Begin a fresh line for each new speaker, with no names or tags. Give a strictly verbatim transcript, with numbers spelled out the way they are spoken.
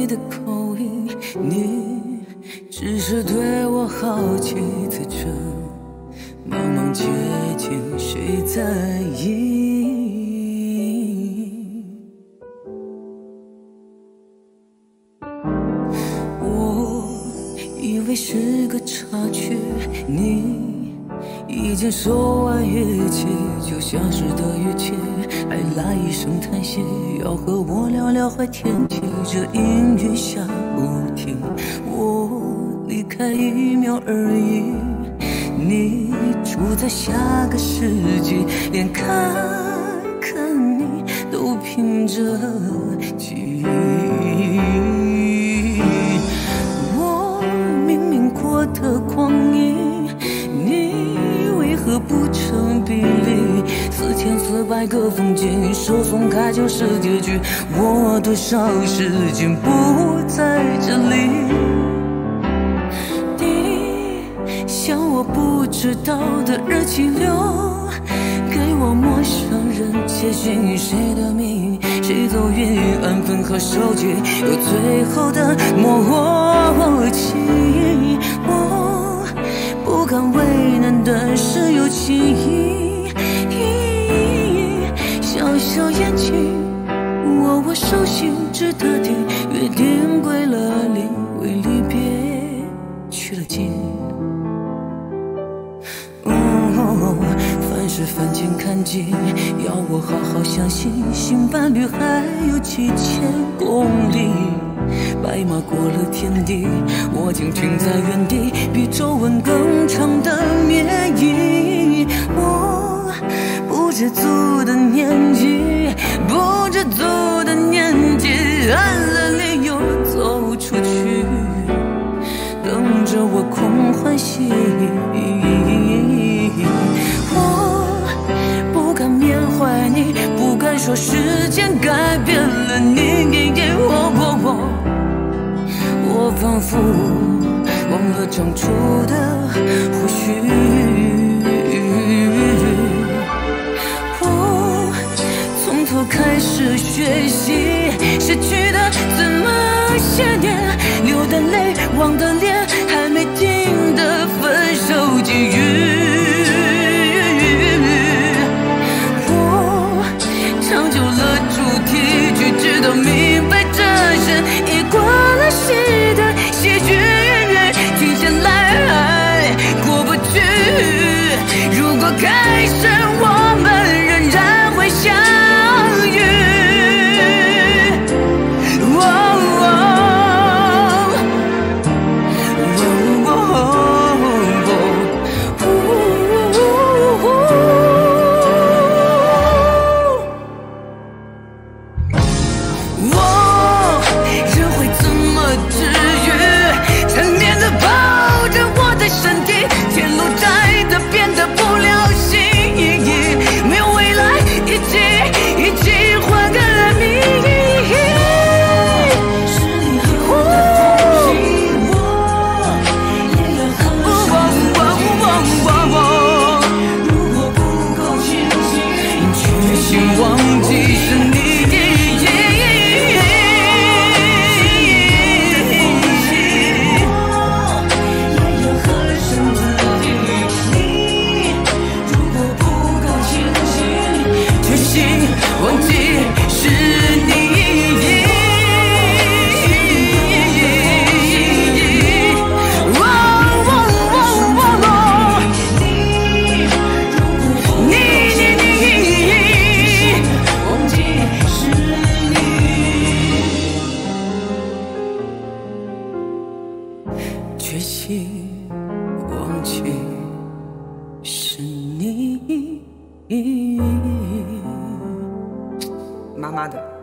的口音，你只是对我好奇，自称茫茫街景谁在意？我以为是个插曲，你已经说完乐器，就消失的语气，还来一声叹息，要和我聊聊坏天气。这阴雨下不停，我离开一秒而已，你住在下个世纪，连看看你都凭着记忆。我明明过得光阴，你为何不成比例？四千四百个风景，手松开就是结局。我多少时间不在这里？你像我不知道的日记留给我陌生人写信，谁的名，谁走运，安分和收集，有最后的默契。我不敢为难的是有情意，小小眼睛，握握手心，知道的约定归了零，为离别去了劲。哦，凡事翻前看近，要我好好相信，新伴侣还有几千公里。白马过了天地，我竟停在原地，比皱纹更长的缅因。我不知足的年纪，不知足的年纪，按了理由走出去，等着我空欢喜。我不敢缅怀你，不敢说时间改变了你。我我我我仿佛忘了当初的或许。我从头开始学习，失去的怎么写念，流的泪，忘的脸，还没听的分手际遇。我唱久了主题曲，直到明白这是一过了戏的喜剧，停下来过不去。如果开始我们仍然会相遇。哦哦哦我人会怎么治愈？缠绵的抱着我的身体，天路窄的变得不了心，没有未来，一起一起换个名。是你和我的风景，我也要和生如果不够清醒，决心忘记是你。忘记是你。决心忘记是你。
妈妈的。